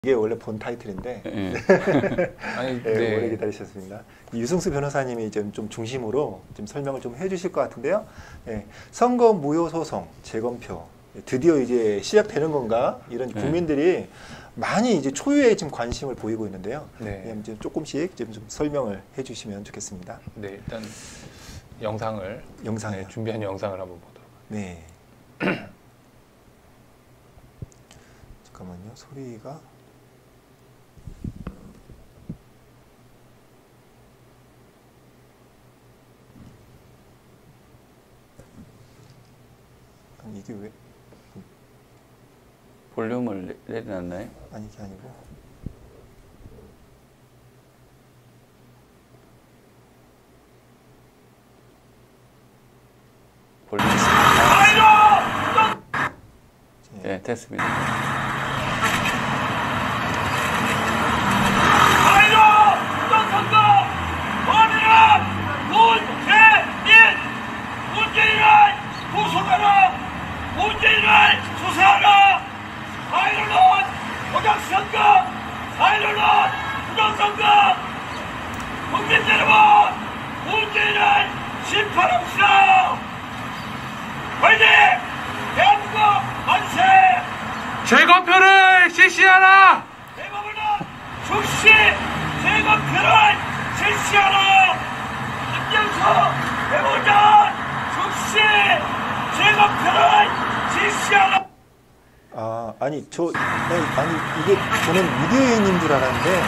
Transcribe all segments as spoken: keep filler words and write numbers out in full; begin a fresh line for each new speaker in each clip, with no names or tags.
이게 원래 본 타이틀인데
네. 아니,
네,
네.
오래 기다리셨습니다. 유승수 변호사님이 좀, 좀 중심으로 좀 설명을 좀 해주실 것 같은데요. 네, 선거 무효 소송 재검표 드디어 이제 시작되는 건가 이런
네.
국민들이 많이 이제 초유의 지금 관심을 보이고 있는데요.
네.
네, 이제 조금씩 좀, 좀 설명을 해주시면 좋겠습니다.
네, 일단 영상을
영상
네, 준비한 영상을 한번 보도록.
네. 잠깐만요. 소리가 아니, 이게 왜
볼륨을 내- 내려놨나요?
아니 이게 아니고
볼륨. 네, 됐습니다.
아이로 부정선거 범인은 문재인 문재인을 구속하라 문재인을 수사하라 아이로는 부정선거 아이로는 부정선거 국민 여러분 문재인을 심판합시다 화이팅 대한민국 만세
재검표를 실시하라!
대법원은 즉시 재검표를 실시하라! 김경수 대법원 즉시 재검표를 실시하라!
아 아니 저 아니, 아니 이게 저는 미디어인인 줄 알았는데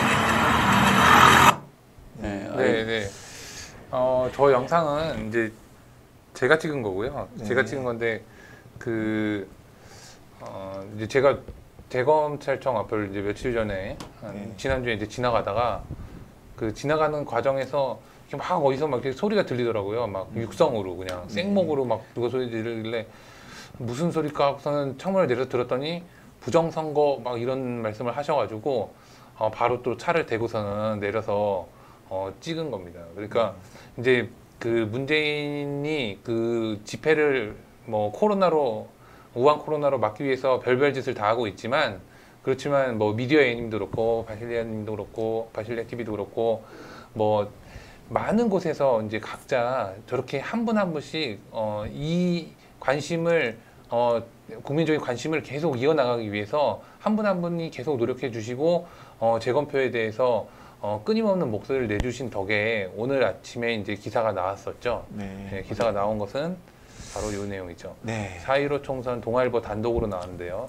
네, 아니,
네, 네. 어, 저 영상은 이제 제가 찍은 거고요.
네.
제가 찍은 건데 그 어, 이제 제가 대검찰청 앞을 이제 며칠 전에 한
네.
지난주에 이제 지나가다가 그 지나가는 과정에서 이렇게 막 어디서 막 이렇게 소리가 들리더라고요. 막 육성으로 그냥 생목으로 막 누가 소리 지르길래 무슨 소리까 하고서는 창문을 내려 들었더니 부정선거 막 이런 말씀을 하셔가지고 어, 바로 또 차를 대고서는 내려서 어, 찍은 겁니다. 그러니까 이제 그 문재인이 그 집회를 뭐 코로나로 우한 코로나로 막기 위해서 별별 짓을 다 하고 있지만 그렇지만 뭐 미디어애님도 그렇고 바실리아님도 그렇고 바실리아 티비도 그렇고 뭐 많은 곳에서 이제 각자 저렇게 한 분 한 분씩 어, 이 관심을 어, 국민적인 관심을 계속 이어나가기 위해서 한 분 한 분이 계속 노력해 주시고 어, 재검표에 대해서 어, 끊임없는 목소리를 내주신 덕에 오늘 아침에 이제 기사가 나왔었죠.
네,
네, 기사가 나온 것은 바로 이 내용이죠.
네.
사 일오 총선 동아일보 단독으로 나왔는데요.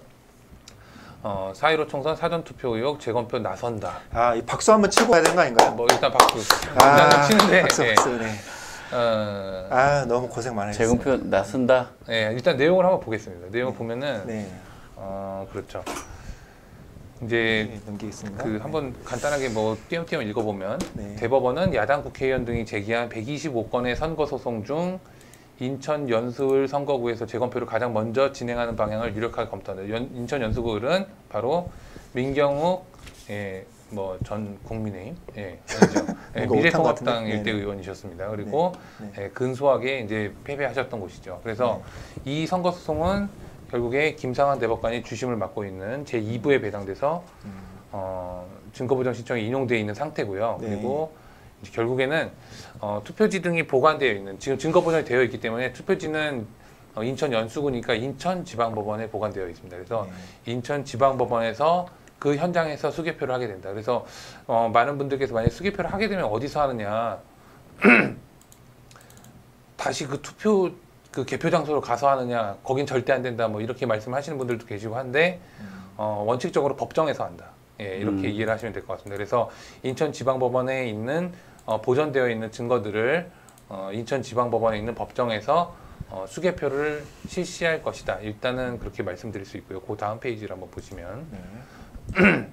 어, 사 일오 총선 사전투표 의혹 재검표 나선다.
아, 이 박수 한번 치고 가야 되는 거 아닌가요?
뭐 일단 박수.
아,
일단은 치는데.
박수,
예.
박수, 네.
어,
아, 너무 고생 많으셨어요.
재검표 나선다.
예, 일단 내용을 한번 보겠습니다. 내용을
네.
보면은
네,
어, 그렇죠. 이제
네, 넘기겠습니다.
그 한번 간단하게 뭐 띄엄띄엄 읽어보면
네.
대법원은 야당 국회의원 등이 제기한 백이십오 건의 선거 소송 중 인천 연수을 선거구에서 재검표를 가장 먼저 진행하는 방향을 유력하게 검토한다. 연, 인천 연수구을은 바로 민경욱 예, 뭐 전 국민의힘 예, 아니죠. 예,
뭔가
미래통합당
같은데?
일대
네네.
의원이셨습니다. 그리고
네, 네.
예, 근소하게 이제 패배하셨던 곳이죠. 그래서 이 선거 소송은 결국에 김상환 대법관이 주심을 맡고 있는 제이 부에 배당돼서
음,
어, 증거부정 신청이 인용되어 있는 상태고요.
네.
그리고 이제 결국에는 어, 투표지 등이 보관되어 있는 지금 증거보정이 되어 있기 때문에 투표지는 어, 인천 연수구니까 인천지방법원에 보관되어 있습니다. 그래서
네.
인천지방법원에서 그 현장에서 수개표를 하게 된다. 그래서 어, 많은 분들께서 만약 수개표를 하게 되면 어디서 하느냐 다시 그 투표 그 개표 장소로 가서 하느냐 거긴 절대 안 된다 뭐 이렇게 말씀하시는 분들도 계시고 한데 어, 원칙적으로 법정에서 한다. 예, 이렇게
음.
이해를 하시면 될 것 같습니다. 그래서 인천지방법원에 있는 어, 보존되어 있는 증거들을 어, 인천지방법원에 있는 법정에서 어, 수개표를 실시할 것이다. 일단은 그렇게 말씀드릴 수 있고요. 그 다음 페이지를 한번 보시면
네.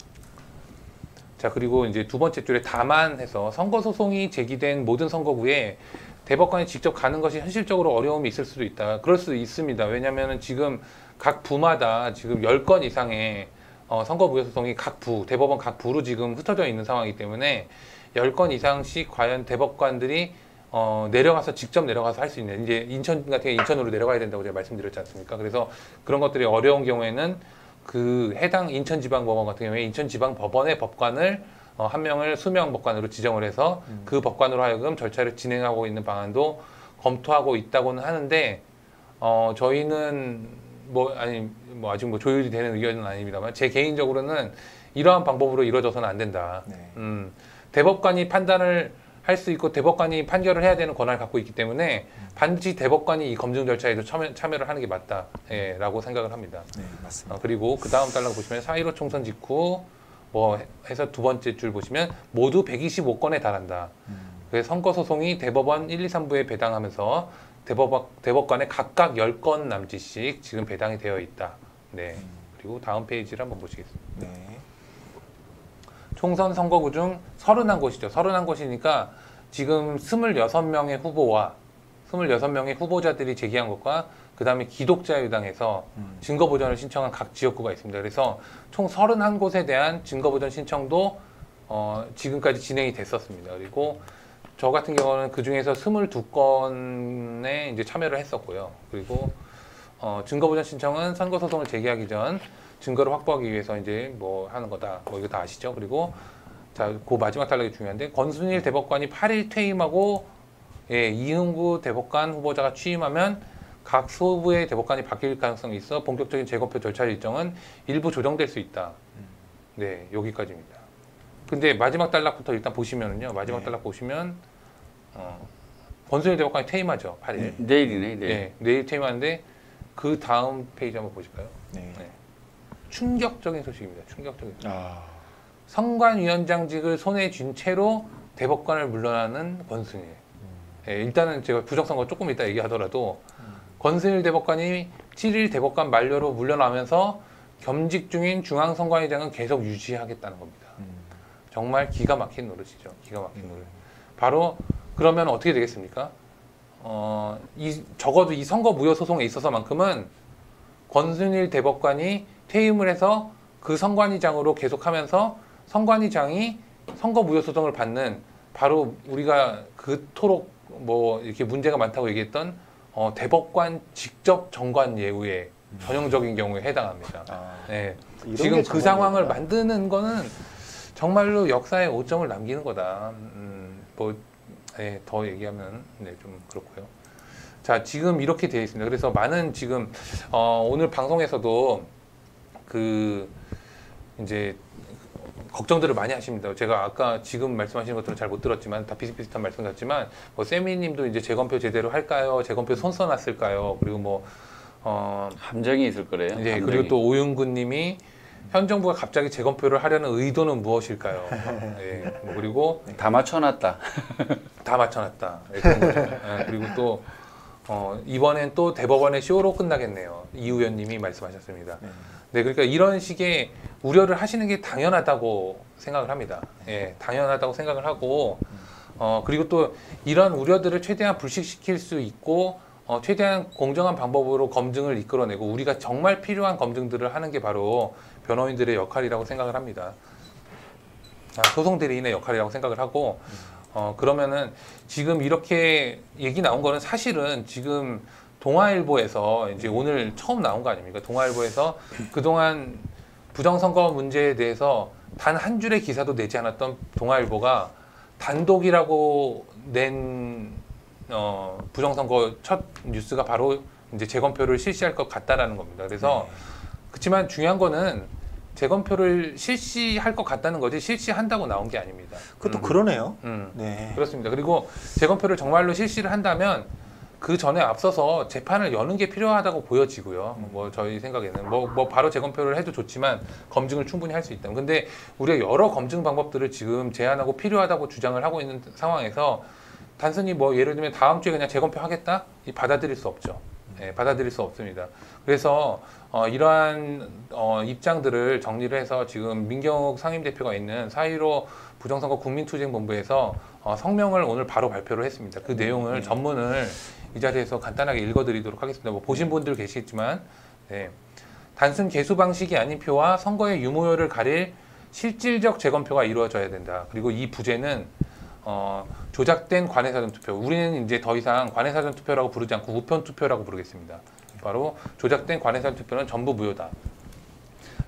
자 그리고 이제 두 번째 줄에 다만 해서 선거 소송이 제기된 모든 선거구에 대법관이 직접 가는 것이 현실적으로 어려움이 있을 수도 있다. 그럴 수 있습니다. 왜냐하면 지금 각 부마다 지금 열 건 이상의 어, 선거 무효 소송이 각 부, 대법원 각 부로 지금 흩어져 있는 상황이기 때문에 열 건 이상씩 과연 대법관들이 어, 내려가서 직접 내려가서 할 수 있는 이제 인천 같은 경우 인천으로 내려가야 된다고 제가 말씀드렸지 않습니까? 그래서 그런 것들이 어려운 경우에는 그 해당 인천지방법원 같은 경우에 인천지방법원의 법관을 어, 한 명을 수명 법관으로 지정을 해서
음.
그 법관으로 하여금 절차를 진행하고 있는 방안도 검토하고 있다고는 하는데 어, 저희는 뭐 아니 뭐 아직 뭐 조율이 되는 의견은 아닙니다만 제 개인적으로는 이러한 방법으로 이루어져서는 안 된다.
네.
음, 대법관이 판단을 할 수 있고 대법관이 판결을 해야 되는 권한을 갖고 있기 때문에 반드시 대법관이 이 검증 절차에도 참여, 참여를 하는 게 맞다라고 생각을 합니다.
네, 맞습니다.
어, 그리고 그 다음 달락 보시면 사 일오 총선 직후 뭐 해서 두 번째 줄 보시면 모두 백이십오 건에 달한다.
음.
그래서 선거 소송이 대법원 일, 이, 삼부에 배당하면서 대법, 대법관에 각각 열 건 남짓씩 지금 배당이 되어 있다. 네. 그리고 다음 페이지를 한번 보시겠습니다.
네.
총선 선거구 중 서른한 곳이죠. 서른한 곳이니까 지금 스물여섯 명의 후보와 스물여섯 명의 후보자들이 제기한 것과 그 다음에 기독자유당에서
음.
증거보전을 신청한 각 지역구가 있습니다. 그래서 총 서른한 곳에 대한 증거보전 신청도 어, 지금까지 진행이 됐었습니다. 그리고 저 같은 경우는 그 중에서 스물두 건에 이제 참여를 했었고요. 그리고 어, 증거보전 신청은 선거소송을 제기하기 전 증거를 확보하기 위해서 이제 뭐 하는 거다. 뭐 이거 다 아시죠? 그리고 자, 그 마지막 단락이 중요한데 권순일 대법관이 팔 일 퇴임하고 예, 이흥구 대법관 후보자가 취임하면 각 소부의 대법관이 바뀔 가능성이 있어 본격적인 재검표 절차 일정은 일부 조정될 수 있다. 네, 여기까지입니다. 근데 마지막 단락부터 일단 보시면은요. 마지막
네.
단락 보시면 어, 권순일 대법관이 퇴임하죠. 팔 일.
내일이네, 내일.
네, 내일 퇴임하는데 그 다음 페이지 한번 보실까요?
네.
네. 충격적인 소식입니다. 충격적인.
아.
선관위원장직을 손에 쥔 채로 대법관을 물러나는 권순일. 예, 일단은 제가 부정선거 조금 이따 얘기하더라도 권순일 대법관이 칠 일 대법관 만료로 물러나면서 겸직 중인 중앙선관위장은 계속 유지하겠다는 겁니다.
음.
정말 기가 막힌 노릇이죠. 기가 막힌 노릇. 바로 그러면 어떻게 되겠습니까? 어, 이, 적어도 이 선거 무효 소송에 있어서만큼은 권순일 대법관이 퇴임을 해서 그 선관위장으로 계속하면서 선관위장이 선거 무효 소송을 받는 바로 우리가 그토록 뭐 이렇게 문제가 많다고 얘기했던 어, 대법관 직접 정관 예우의 전형적인 경우에 해당합니다.
아.
네.
이런
지금
게
그 상황을
정말이구나.
만드는 거는 정말로 역사에 오점을 남기는 거다. 음, 뭐, 네, 더 얘기하면 네, 좀 그렇고요. 자, 지금 이렇게 되어 있습니다. 그래서 많은 지금 어, 오늘 방송에서도 그 이제 걱정들을 많이 하십니다. 제가 아까 지금 말씀하신 것들은 잘 못 들었지만 다 비슷비슷한 말씀 같지만 뭐 세미님도 이제 재검표 제대로 할까요? 재검표 손 써놨을까요? 그리고 뭐 어,
함정이 있을 거래요.
네,
함정이.
그리고 또 오윤구님이 현 정부가 갑자기 재검표를 하려는 의도는 무엇일까요? 네, 뭐 그리고
다 맞춰놨다.
다 맞춰놨다. 네, 그런 거죠. 네, 그리고 또 어, 이번엔 또 대법원의 쇼로 끝나겠네요. 이 의원님이 말씀하셨습니다.
네.
네, 그러니까 이런 식의 우려를 하시는 게 당연하다고 생각을 합니다. 예, 당연하다고 생각을 하고, 어, 그리고 또 이런 우려들을 최대한 불식시킬 수 있고, 어, 최대한 공정한 방법으로 검증을 이끌어내고, 우리가 정말 필요한 검증들을 하는 게 바로 변호인들의 역할이라고 생각을 합니다. 아, 소송 대리인의 역할이라고 생각을 하고, 어, 그러면은 지금 이렇게 얘기 나온 거는 사실은 지금 동아일보에서 이제 오늘 처음 나온 거 아닙니까? 동아일보에서 그동안 부정선거 문제에 대해서 단 한 줄의 기사도 내지 않았던 동아일보가 단독이라고 낸 어, 부정선거 첫 뉴스가 바로 이제 재검표를 실시할 것 같다라는 겁니다. 그래서 그렇지만 중요한 거는 재검표를 실시할 것 같다는 거지 실시한다고 나온 게 아닙니다.
그것도
음.
그러네요.
음.
네.
그렇습니다. 그리고 재검표를 정말로 실시를 한다면 그 전에 앞서서 재판을 여는 게 필요하다고 보여지고요. 뭐 저희 생각에는 뭐, 뭐 바로 재검표를 해도 좋지만 검증을 충분히 할 수 있다. 근데 우리가 여러 검증 방법들을 지금 제안하고 필요하다고 주장을 하고 있는 상황에서 단순히 뭐 예를 들면 다음 주에 그냥 재검표 하겠다? 이 받아들일 수 없죠. 예, 받아들일 수 없습니다. 그래서 어, 이러한 어, 입장들을 정리를 해서 지금 민경욱 상임대표가 있는 사 일오 부정선거 국민투쟁본부에서 어, 성명을 오늘 바로 발표를 했습니다. 그 내용을
네.
전문을 이 자리에서 간단하게 읽어드리도록 하겠습니다. 뭐 보신 분들 계시겠지만 네. 단순 개수 방식이 아닌 표와 선거의 유무효를 가릴 실질적 재검표가 이루어져야 된다. 그리고 이 부제는 어, 조작된 관외사전투표. 우리는 이제 더 이상 관외사전투표라고 부르지 않고 우편투표라고 부르겠습니다. 바로 조작된 관외사전투표는 전부 무효다.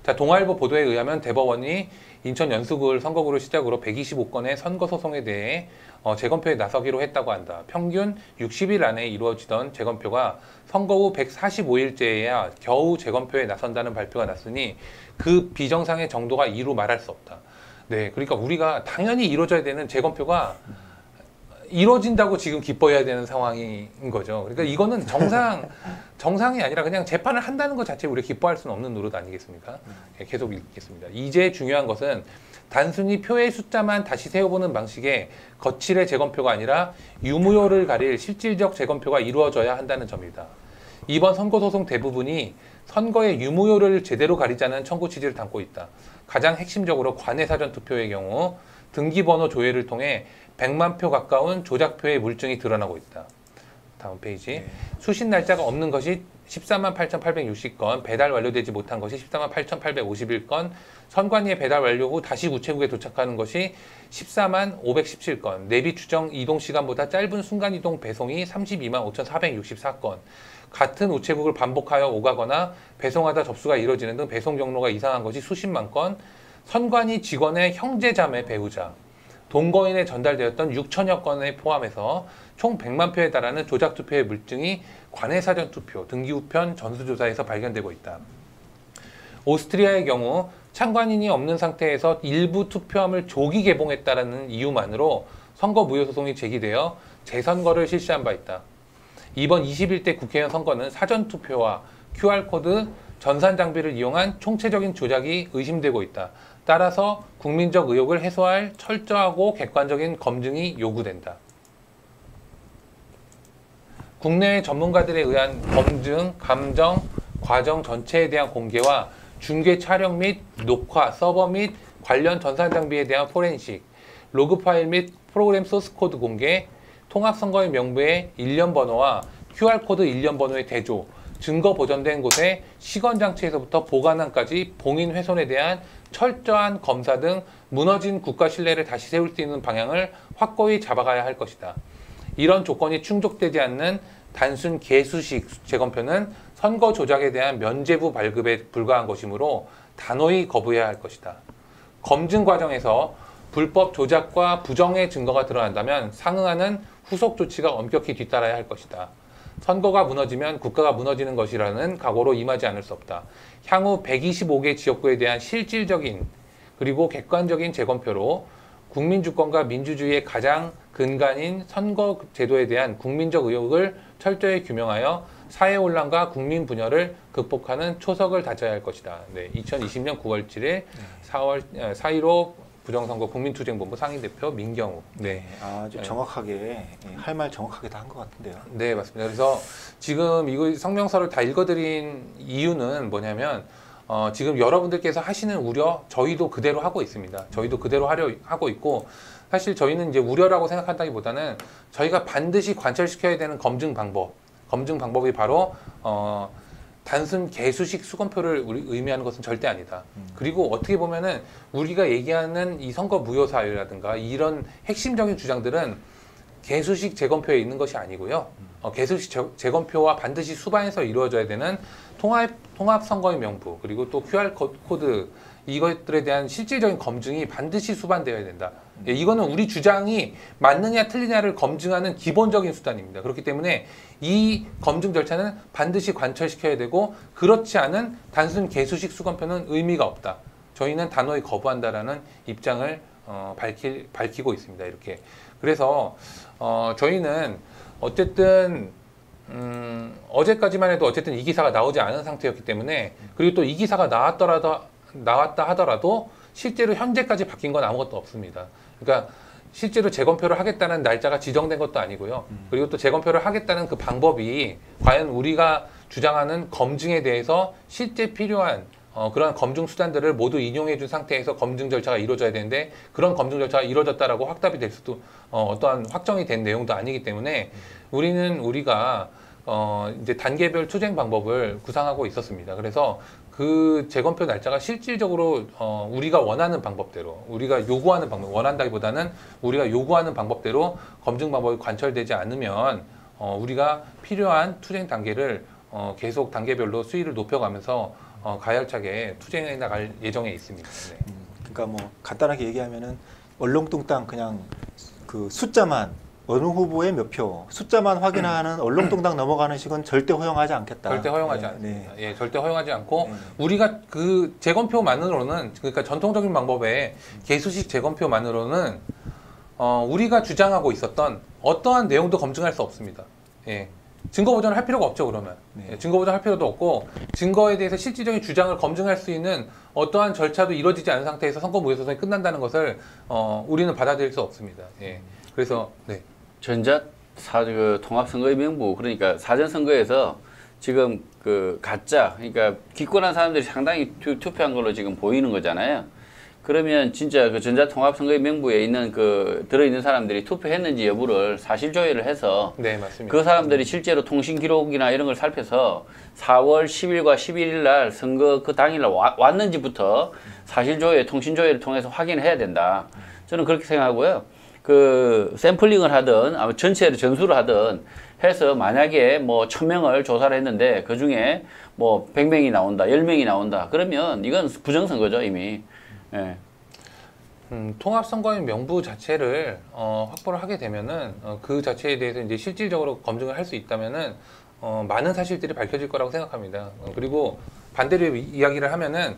자, 동아일보 보도에 의하면 대법원이 인천 연수구를 선거구를 시작으로 백이십오 건의 선거 소송에 대해 어, 재검표에 나서기로 했다고 한다. 평균 육십 일 안에 이루어지던 재검표가 선거 후 백사십오 일째에야 겨우 재검표에 나선다는 발표가 났으니 그 비정상의 정도가 이루 말할 수 없다. 네, 그러니까 우리가 당연히 이루어져야 되는 재검표가 이루어진다고 지금 기뻐해야 되는 상황인 거죠. 그러니까 이거는 정상, 정상이 아니라 그냥 재판을 한다는 것 자체에 우리가 기뻐할 수는 없는 노릇 아니겠습니까? 네, 계속 읽겠습니다. 이제 중요한 것은 단순히 표의 숫자만 다시 세어보는 방식의 거칠의 재검표가 아니라 유무효를 가릴 실질적 재검표가 이루어져야 한다는 점입니다. 이번 선거소송 대부분이 선거의 유무효를 제대로 가리자는 청구 취지를 담고 있다. 가장 핵심적으로 관내 사전투표의 경우 등기번호 조회를 통해 백만 표 가까운 조작표의 물증이 드러나고 있다. 다음 페이지.
네.
수신 날짜가 없는 것이 십사만 팔천팔백육십 건, 배달 완료되지 못한 것이 십사만 팔천팔백오십일 건, 선관위에 배달 완료 후 다시 우체국에 도착하는 것이 십사만 오백십칠 건, 내비 추정 이동 시간보다 짧은 순간이동 배송이 삼십이만 오천사백육십사 건, 같은 우체국을 반복하여 오가거나 배송하다 접수가 이루어지는 등 배송 경로가 이상한 것이 수십만 건, 선관위 직원의 형제자매 배우자, 동거인에 전달되었던 육천여 건에 포함해서 총 백만 표에 달하는 조작투표의 물증이 관내사전투표, 등기우편 전수조사에서 발견되고 있다. 오스트리아의 경우 참관인이 없는 상태에서 일부 투표함을 조기 개봉했다는 이유만으로 선거 무효 소송이 제기되어 재선거를 실시한 바 있다. 이번 이십일 대 국회의원 선거는 사전투표와 큐알코드, 전산장비를 이용한 총체적인 조작이 의심되고 있다. 따라서 국민적 의혹을 해소할 철저하고 객관적인 검증이 요구된다. 국내외 전문가들에 의한 검증, 감정, 과정 전체에 대한 공개와 중계 촬영 및 녹화, 서버 및 관련 전산장비에 대한 포렌식, 로그 파일 및 프로그램 소스코드 공개, 통합선거인 명부의 일련 번호와 큐알코드 일련 번호의 대조, 증거 보존된 곳의 시건장치에서부터 보관함까지 봉인 훼손에 대한 철저한 검사 등 무너진 국가 신뢰를 다시 세울 수 있는 방향을 확고히 잡아가야 할 것이다. 이런 조건이 충족되지 않는 단순 개수식 재검표는 선거 조작에 대한 면죄부 발급에 불과한 것이므로 단호히 거부해야 할 것이다. 검증 과정에서 불법 조작과 부정의 증거가 드러난다면 상응하는 후속 조치가 엄격히 뒤따라야 할 것이다. 선거가 무너지면 국가가 무너지는 것이라는 각오로 임하지 않을 수 없다. 향후 백이십오 개 지역구에 대한 실질적인 그리고 객관적인 재검표로 국민주권과 민주주의의 가장 근간인 선거 제도에 대한 국민적 의혹을 철저히 규명하여 사회혼란과 국민 분열을 극복하는 초석을 다져야 할 것이다. 네, 이천이십 년 구월 칠일 사월 사 일오 부정선거 국민투쟁본부 상임대표 민경우. 네,
아주 정확하게 할 말 정확하게 다 한 것 같은데요.
네, 맞습니다. 그래서 지금 이거 성명서를 다 읽어드린 이유는 뭐냐면 어, 지금 여러분들께서 하시는 우려 저희도 그대로 하고 있습니다. 저희도 그대로 하려 하고 있고 사실 저희는 이제 우려라고 생각한다기보다는 저희가 반드시 관철시켜야 되는 검증 방법, 검증 방법이 바로 어, 단순 개수식 수검표를 우리 의미하는 것은 절대 아니다. 음. 그리고 어떻게 보면은 우리가 얘기하는 이 선거 무효 사유라든가 이런 핵심적인 주장들은 개수식 재검표에 있는 것이 아니고요. 음. 어, 개수식 재, 재검표와 반드시 수반해서 이루어져야 되는 통합, 통합 선거의 명부 그리고 또 큐알 코드 이것들에 대한 실질적인 검증이 반드시 수반되어야 된다. 음. 예, 이거는 우리 주장이 맞느냐 틀리냐를 검증하는 기본적인 수단입니다. 그렇기 때문에 이 검증 절차는 반드시 관철시켜야 되고 그렇지 않은 단순 개수식 수검표는 의미가 없다. 저희는 단호히 거부한다라는 입장을 어, 밝히, 밝히고 있습니다. 이렇게. 그래서 어, 저희는 어쨌든 음, 어제까지만 해도 어쨌든 이 기사가 나오지 않은 상태였기 때문에 그리고 또 이 기사가 나왔더라도 나왔다 하더라도 실제로 현재까지 바뀐 건 아무것도 없습니다. 그러니까 실제로 재검표를 하겠다는 날짜가 지정된 것도 아니고요. 그리고 또 재검표를 하겠다는 그 방법이 과연 우리가 주장하는 검증에 대해서 실제 필요한 어, 그런 검증 수단들을 모두 인용해 준 상태에서 검증 절차가 이루어져야 되는데 그런 검증 절차가 이루어졌다라고 확답이 될 수도 어, 어떠한 확정이 된 내용도 아니기 때문에 우리는 우리가 어, 이제 단계별 투쟁 방법을 구상하고 있었습니다. 그래서 그 재검표 날짜가 실질적으로 어, 우리가 원하는 방법대로 우리가 요구하는 방법, 원한다기보다는 우리가 요구하는 방법대로 검증 방법이 관철되지 않으면 어, 우리가 필요한 투쟁 단계를 어, 계속 단계별로 수위를 높여가면서 어, 가열차게 투쟁해 나갈 예정에 있습니다. 네.
음, 그러니까 뭐 간단하게 얘기하면은 얼렁뚱땅 그냥 그 숫자만 어느 후보의 몇 표 숫자만 확인하는 얼렁뚱땅 넘어가는 식은 절대 허용하지 않겠다.
절대 허용하지
네,
않습니다.
네.
예, 절대 허용하지 않고
네.
우리가 그 재검표만으로는 그러니까 전통적인 방법의 개수식 재검표만으로는 어, 우리가 주장하고 있었던 어떠한 내용도 검증할 수 없습니다. 예. 증거 보전을 할 필요가 없죠, 그러면.
네.
예, 증거 보전할 필요도 없고 증거에 대해서 실질적인 주장을 검증할 수 있는 어떠한 절차도 이루어지지 않은 상태에서 선거 무효 소송이 끝난다는 것을 어, 우리는 받아들일 수 없습니다. 예. 그래서 네.
전자 사, 그 통합선거의 명부, 그러니까 사전선거에서 지금 그 가짜, 그러니까 기권한 사람들이 상당히 투, 투표한 걸로 지금 보이는 거잖아요. 그러면 진짜 그 전자통합선거의 명부에 있는 그 들어있는 사람들이 투표했는지 여부를 사실 조회를 해서
네, 맞습니다.
그 사람들이 실제로 통신 기록이나 이런 걸 살펴서 사월 십일과 십일일 날 선거 그 당일날 와, 왔는지부터 사실 조회, 통신 조회를 통해서 확인해야 된다. 저는 그렇게 생각하고요. 그 샘플링을 하든 아마 전체를 전수를 하든 해서 만약에 뭐 천 명을 조사를 했는데 그 중에 뭐 백 명이 나온다, 열 명이 나온다. 그러면 이건 부정선거죠, 이미. 예.
음, 통합선거의 명부 자체를 어, 확보를 하게 되면은 어, 그 자체에 대해서 이제 실질적으로 검증을 할 수 있다면은 어, 많은 사실들이 밝혀질 거라고 생각합니다. 어, 그리고 반대로 이- 이야기를 하면은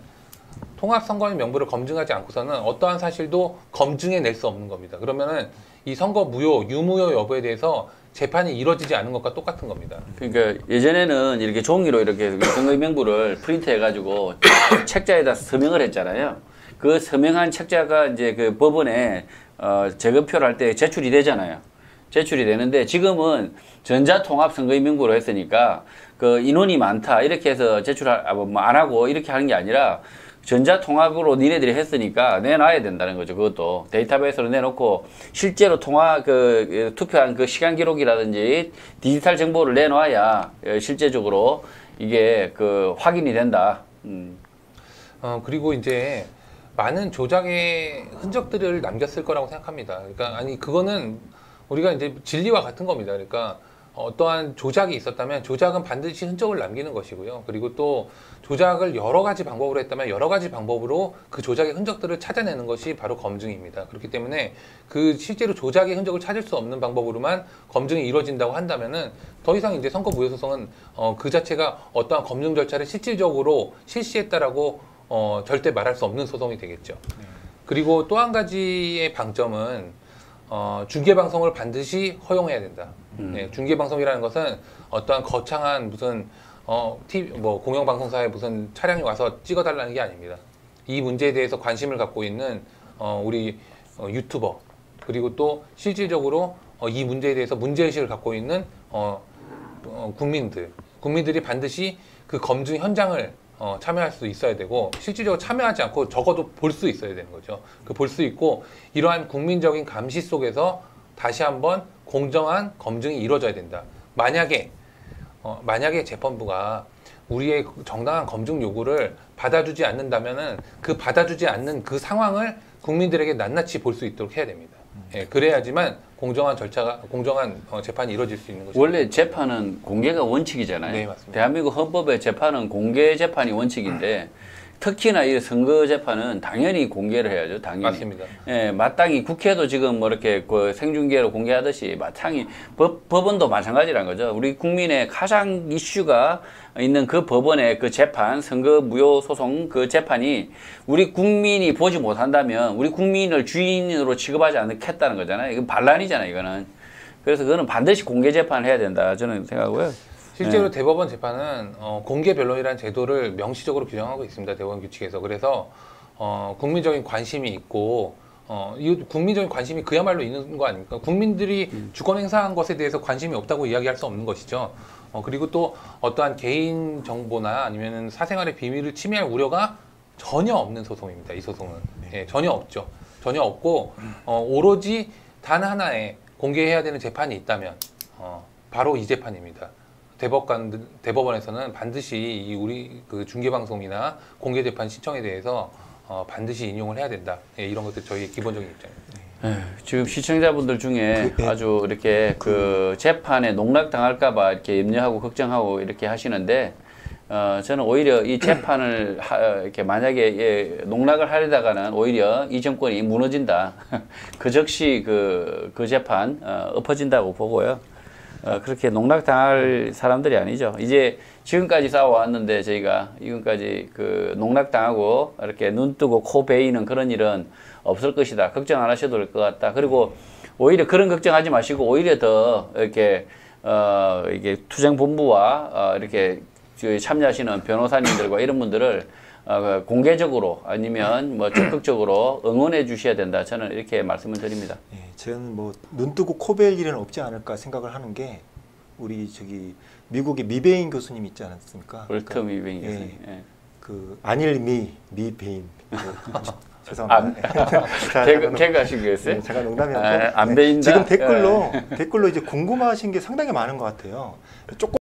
통합선거의 명부를 검증하지 않고서는 어떠한 사실도 검증해낼 수 없는 겁니다. 그러면은 이 선거 무효, 유무효 여부에 대해서 재판이 이루어지지 않은 것과 똑같은 겁니다.
그러니까 예전에는 이렇게 종이로 이렇게 선거의 명부를 프린트해가지고 책자에다 서명을 했잖아요. 그 서명한 책자가 이제 그 법원에 어, 재검표를 할 때 제출이 되잖아요. 제출이 되는데 지금은 전자통합선거의 명부로 했으니까 그 인원이 많다 이렇게 해서 제출 뭐 안 하고 이렇게 하는 게 아니라 전자통합으로 니네들이 했으니까 내놔야 된다는 거죠. 그것도 데이터베이스로 내놓고 실제로 통화 그 투표한 그 시간 기록이라든지 디지털 정보를 내놔야 실제적으로 이게 그 확인이 된다. 음.
어, 그리고 이제 많은 조작의 흔적들을 남겼을 거라고 생각합니다. 그러니까 아니 그거는 우리가 이제 진리와 같은 겁니다. 그러니까 어떠한 조작이 있었다면 조작은 반드시 흔적을 남기는 것이고요. 그리고 또 조작을 여러 가지 방법으로 했다면 여러 가지 방법으로 그 조작의 흔적들을 찾아내는 것이 바로 검증입니다. 그렇기 때문에 그 실제로 조작의 흔적을 찾을 수 없는 방법으로만 검증이 이루어진다고 한다면은 더 이상 이제 선거 무효 소송은 어, 그 자체가 어떠한 검증 절차를 실질적으로 실시했다라고 어, 절대 말할 수 없는 소송이 되겠죠. 그리고 또 한 가지의 방점은 어, 중계방송을 반드시 허용해야 된다.
음.
네, 중계방송이라는 것은 어떠한 거창한 무슨 어, 티비, 뭐 공영방송사에 무슨 차량이 와서 찍어달라는 게 아닙니다. 이 문제에 대해서 관심을 갖고 있는 어, 우리 어, 유튜버 그리고 또 실질적으로 어, 이 문제에 대해서 문제의식을 갖고 있는 어, 어, 국민들 국민들이 반드시 그 검증 현장을 어, 참여할 수 있어야 되고 실질적으로 참여하지 않고 적어도 볼 수 있어야 되는 거죠. 그 볼 수 있고 이러한 국민적인 감시 속에서 다시 한번 공정한 검증이 이루어져야 된다. 만약에 어, 만약에 재판부가 우리의 정당한 검증 요구를 받아주지 않는다면은 그 받아주지 않는 그 상황을 국민들에게 낱낱이 볼 수 있도록 해야 됩니다. 예, 그래야지만 공정한 절차가 공정한 어, 재판이 이루어질 수 있는 것이죠.
원래 재판은 공개가 원칙이잖아요.
네, 맞습니다.
대한민국 헌법의 재판은 공개 재판이 원칙인데 특히나 이 선거 재판은 당연히 공개를 해야죠. 당연히.
맞습니다.
예, 마땅히 국회도 지금 뭐 이렇게 그 생중계로 공개하듯이 마땅히 법, 법원도 마찬가지라는 거죠. 우리 국민의 가장 이슈가 있는 그 법원의 그 재판, 선거 무효 소송 그 재판이 우리 국민이 보지 못한다면 우리 국민을 주인으로 취급하지 않겠다는 거잖아요. 이건 반란이잖아요, 이거는. 그래서 그거는 반드시 공개 재판을 해야 된다. 저는 생각하고요.
실제로
네.
대법원 재판은 어, 공개 변론이라는 제도를 명시적으로 규정하고 있습니다. 대법원 규칙에서. 그래서 어, 국민적인 관심이 있고 어, 이 국민적인 관심이 그야말로 있는 거 아닙니까? 국민들이 주권 행사한 것에 대해서 관심이 없다고 이야기할 수 없는 것이죠. 어, 그리고 또 어떠한 개인 정보나 아니면 사생활의 비밀을 침해할 우려가 전혀 없는 소송입니다. 이 소송은. 예, 전혀 없죠. 전혀 없고 어, 오로지 단 하나의 공개해야 되는 재판이 있다면 어, 바로 이 재판입니다. 대법관, 대법원에서는 반드시 이 우리 그 중계방송이나 공개재판 신청에 대해서 어, 반드시 인용을 해야 된다. 예, 이런 것들 저희의 기본적인 입장입니다.
에휴, 지금 시청자분들 중에
그, 예.
아주 이렇게 그 재판에 농락당할까봐 이렇게 염려하고 걱정하고 이렇게 하시는데 어, 저는 오히려 이 재판을 하, 이렇게 만약에 예, 농락을 하려다가는 오히려 이 정권이 무너진다. 그 즉시 그, 그 재판 어, 엎어진다고 보고요. 어, 그렇게 농락당할 사람들이 아니죠. 이제 지금까지 싸워왔는데 저희가 지금까지 그 농락당하고 이렇게 눈 뜨고 코 베이는 그런 일은 없을 것이다. 걱정 안 하셔도 될 것 같다. 그리고 오히려 그런 걱정하지 마시고 오히려 더 이렇게 어, 이게 투쟁본부와 어, 이렇게 참여하시는 변호사님들과 이런 분들을 어, 공개적으로 아니면 뭐 적극적으로 응원해 주셔야 된다. 저는 이렇게 말씀을 드립니다.
예, 저는 뭐 눈 뜨고 코벨 일은 없지 않을까 생각을 하는 게 우리 저기 미국의 미베인 교수님 있지 않습니까?
월터 미베인
예,
교수님. 예.
그 안일 미 미베인. 죄송합니다. 자,
개그,
잠깐,
개그 하신 거였어요?
네, 잠깐 농담이었고
아, 안 베인다?
지금 댓글로 댓글로 이제 궁금하신 게 상당히 많은 것 같아요. 조금